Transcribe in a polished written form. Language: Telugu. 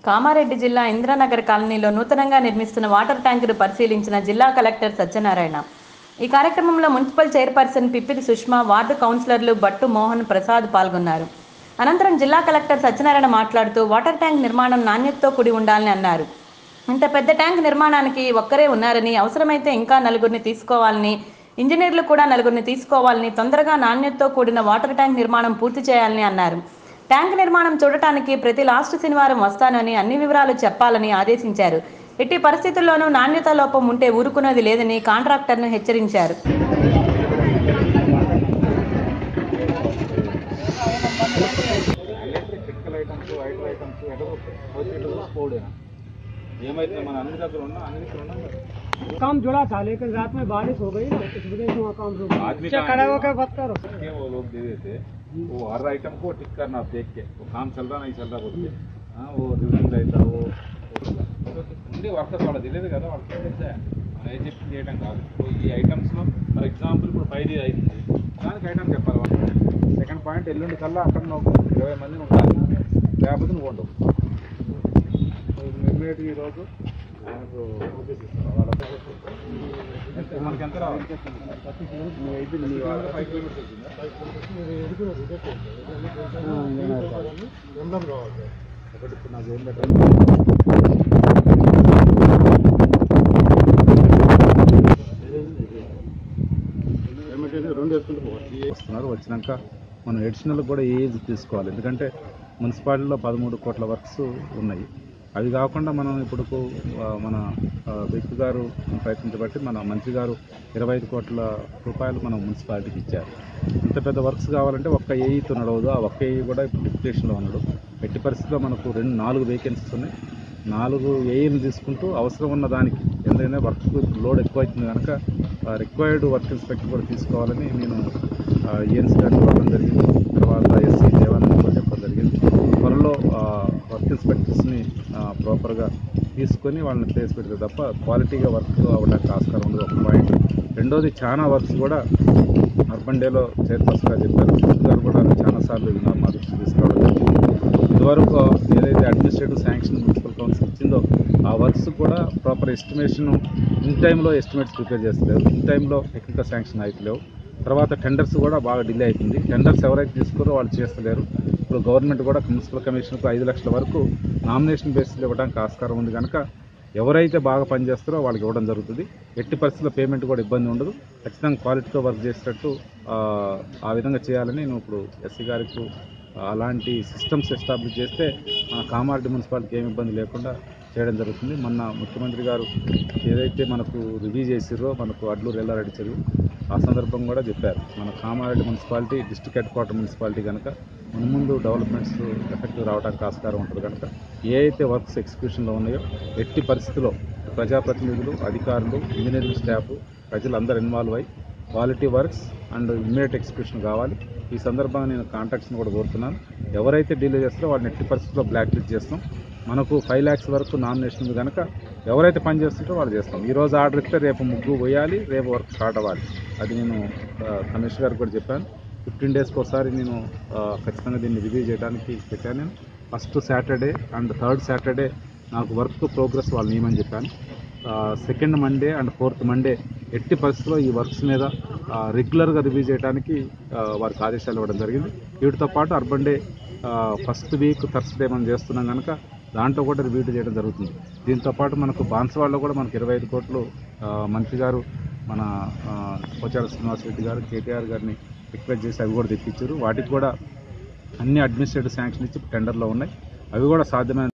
కామారెడ్డి జిల్లా ఇంద్రానగర్ కాలనీలో నూతనంగా నిర్మిస్తున్న వాటర్ ట్యాంకును పరిశీలించిన జిల్లా కలెక్టర్ సత్యనారాయణ. ఈ కార్యక్రమంలో municipal chairperson Pippili Sushma, ward కౌన్సిలర్లు భట్టు మోహన్ ప్రసాద్ పాల్గొన్నారు. అనంతరం జిల్లా కలెక్టర్ సత్యనారాయణ మాట్లాడుతూ వాటర్ ట్యాంక్ నిర్మాణం నాణ్యతతో కూడి ఉండాలని అన్నారు. ఇంత పెద్ద ట్యాంక్ నిర్మాణానికి ఒక్కరే ఉన్నారని, అవసరమైతే ఇంకా నలుగురిని తీసుకోవాలని, ఇంజనీర్లు కూడా నలుగురిని తీసుకోవాలని, తొందరగా నాణ్యతతో కూడిన వాటర్ ట్యాంక్ నిర్మాణం పూర్తి చేయాలని అన్నారు. ట్యాంక్ నిర్మాణం చూడటానికి ప్రతి లాస్ట్ శనివారం వస్తానని, అన్ని వివరాలు చెప్పాలని ఆదేశించారు. ఎట్టి పరిస్థితుల్లోనూ నాణ్యత లోపం ఉంటే ఊరుకునేది లేదని కాంట్రాక్టర్ను హెచ్చరించారు. काम जुड़ा था लेकिन रात में बारिश हो गई ना, इस वजह से वहाँ काम रुक गया। खड़ा होकर बात करो। वो लोग दे देते, वो हर आइटम को टिक करना देख के, वो काम चल रहा नहीं चल रहा बोल के, हाँ वो रिव्यू रहता वो వర్కర్స్ వాళ్ళకి తెలియదు కదా, వాళ్ళకి తెలిస్తే మనం ఏ చెప్పి చేయడం కాదు. ఈ ఐటమ్స్లో ఫర్ ఎగ్జాంపుల్ ఇప్పుడు 5D అవుతుంది, దానికి ఐటమ్ చెప్పాలి వాళ్ళు. సెకండ్ పాయింట్, ఎల్లుండి కల్లా అక్కడ నువ్వు 20 మందిని ఉండాలి, లేకపోతే నువ్వు ఉండవు. ఇమ్మీడియట్గా ఈరోజు మనకు మనకి ఎంత రావాలి? 5 కిలోమీటర్స్ వచ్చిందా? ఒకటి ఇప్పుడు నాకు ఏం పెట్టాలి, వస్తున్నారు. వచ్చినాక మనం ఎడిషనల్ కూడా ఏజ్ తీసుకోవాలి, ఎందుకంటే మున్సిపాలిటీలో 13 కోట్ల వర్క్స్ ఉన్నాయి. అవి కాకుండా మనం ఇప్పుడు మన వ్యక్తి గారు ప్రయత్నించబట్టి మన మంత్రి గారు 25 కోట్ల రూపాయలు మనం మున్సిపాలిటీకి ఇచ్చారు. ఇంత పెద్ద వర్క్స్ కావాలంటే ఒక్క ఏఈతో నడవదు. ఆ ఒక్క ఏఈ కూడా ఇప్పుడు డిప్యుటేషన్లో ఉన్నాడు. ఎట్టి పరిస్థితిలో మనకు 4 వేకెన్సీస్ ఉన్నాయి. 4 ఏఈలు తీసుకుంటూ అవసరం ఉన్న దానికి ఎందుకంటే వర్క్ లోడ్ ఎక్కువ అవుతుంది కనుక రిక్వైర్డ్ వర్క్ ఇన్స్పెక్టర్ కూడా తీసుకోవాలని నేను ఏఎన్సీ గారిని ఇవ్వడం జరిగింది. తర్వాత ఎస్సీ దేవానంద కూడా చెప్పడం జరిగింది. త్వరలో వర్క్ ఇన్స్పెక్టర్స్ని ప్రాపర్గా తీసుకొని వాళ్ళని ప్లేస్ పెడితే తప్ప క్వాలిటీగా వర్క్ అవ్వడానికి ఆస్కారం ఉండదు. ఒక పాయింట్. రెండోది, చాలా వర్క్స్ కూడా అర్బన్ డేలో చైర్పర్సన్గా చెప్పారు. గారు కూడా చాలాసార్లు మా దృష్టి తీసుకోవడం జరిగింది. ఇదివరకు ఏదైతే అడ్మినిస్ట్రేటివ్ శాంక్షన్ మున్సిపల్ కౌన్సిల్ ఇచ్చిందో ఆ వర్క్స్ కూడా ప్రాపర్ ఎస్టిమేషన్ ఇన్ టైంలో ఎస్టిమేట్స్ ప్రిపేర్ చేస్తలేవు, ఇన్ టైంలో టెక్నికల్ శాంక్షన్ అవుతలేవు. తర్వాత టెండర్స్ కూడా బాగా డిలే అవుతుంది. టెండర్స్ ఎవరైతే తీసుకోరో వాళ్ళు చేస్తలేరు. ఇప్పుడు గవర్నమెంట్ కూడా మున్సిపల్ కమిషన్కు 5 లక్షల వరకు నామినేషన్ బేసిస్లో ఇవ్వడానికి ఆస్కారం ఉంది కనుక ఎవరైతే బాగా పనిచేస్తారో వాళ్ళకి ఇవ్వడం జరుగుతుంది. ఎట్టి పరిస్థితుల్లో పేమెంట్ కూడా ఇబ్బంది ఉండదు. ఖచ్చితంగా క్వాలిటీతో వర్క్ చేసేటట్టు ఆ విధంగా చేయాలని నేను ఇప్పుడు ఎస్సీ గారికి అలాంటి సిస్టమ్స్ ఎస్టాబ్లిష్ చేస్తే మన కామారెడ్డి మున్సిపాలిటీకి ఏమి ఇబ్బంది లేకుండా చేయడం జరుగుతుంది. మొన్న ముఖ్యమంత్రి గారు ఏదైతే మనకు రివ్యూ చేసిరో మనకు అడ్లూరు ఎల్లారెడ్డి చెరువు, ఆ సందర్భం కూడా చెప్పారు మన Kamareddy municipality district head quarter municipality కనుక ముందు డెవలప్మెంట్స్ ఎఫెక్టివ్ రావడానికి ఆస్కారం ఉంటుంది కనుక ఏ అయితే వర్క్స్ ఎగ్జిక్యూషన్లో ఉన్నాయో ఎట్టి పరిస్థితిలో ప్రజాప్రతినిధులు, అధికారులు, ఇంజనీరింగ్ స్టాఫ్, ప్రజలందరూ ఇన్వాల్వ్ అయ్యి quality works and immediate execution కావాలి. ఈ సందర్భంగా నేను కాంట్రాక్ట్స్ని కూడా కోరుతున్నాను. ఎవరైతే డీలే చేస్తారో వాళ్ళని ఎట్టి పరిస్థితుల్లో బ్లాక్ లిస్ట్ చేస్తాం. మనకు 5 lakhs వరకు నామినేషన్ ఉంది కనుక ఎవరైతే పని చేస్తుంటారో వాళ్ళు చేస్తాం. ఈరోజు ఆర్డర్ ఇస్తే రేపు ముగ్గు పోయాలి, రేపు వర్క్ స్టార్ట్ అవ్వాలి. అది నేను కమిషనర్ గారికి కూడా చెప్పాను. 15 daysకి ఒకసారి నేను ఖచ్చితంగా దీన్ని రివ్యూ చేయడానికి పెట్టాను. నేను first Saturday and third Saturday నాకు వర్క్ ప్రోగ్రెస్ వాళ్ళు నియమని చెప్పాను. Second Monday and fourth Monday ఎట్టి పరిస్థితుల్లో ఈ వర్క్స్ మీద రెగ్యులర్గా రివ్యూ చేయడానికి వారికి ఆదేశాలు ఇవ్వడం జరిగింది. వీటితో పాటు urban day first week Thursday మనం చేస్తున్నాం కనుక దాంట్లో కూడా రివ్యూ చేయడం జరుగుతుంది. దీంతోపాటు మనకు బాన్స్వాడలో కూడా మనకు 25 కోట్లు మంత్రి గారు మన పోచారం శ్రీనివాసరెడ్డి గారు కేటీఆర్ గారిని రిక్వెస్ట్ చేసి అవి కూడా తెప్పించారు. వాటికి కూడా అన్ని అడ్మినిస్ట్రేటివ్ శాంక్షన్ ఇచ్చి టెండర్లో ఉన్నాయి. అవి కూడా సాధ్యమైన